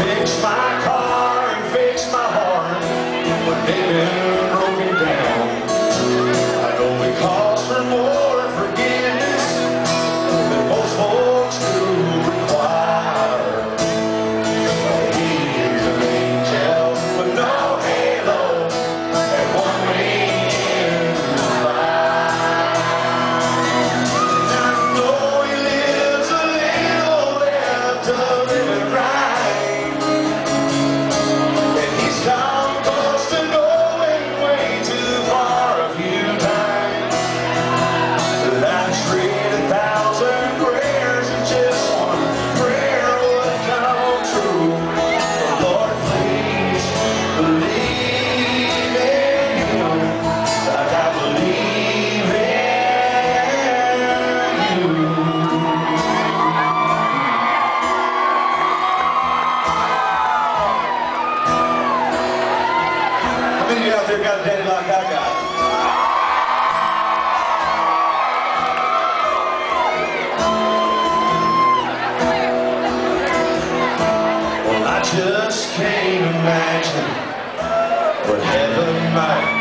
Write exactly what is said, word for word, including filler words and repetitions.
fix my car and fix my heart when they've been broken down. I know it calls for more forgiveness than most folks do require. He's an angel with no halo and one wing in the fire. And I know he lives a little left of living right, and he's come close to going way too far a few times. But I've prayed a thousand prayers and just one prayer would come true. Lord, please believe in him like I believe in you. How many of you out there got a daddy like I got? Well, I just can't imagine what heaven might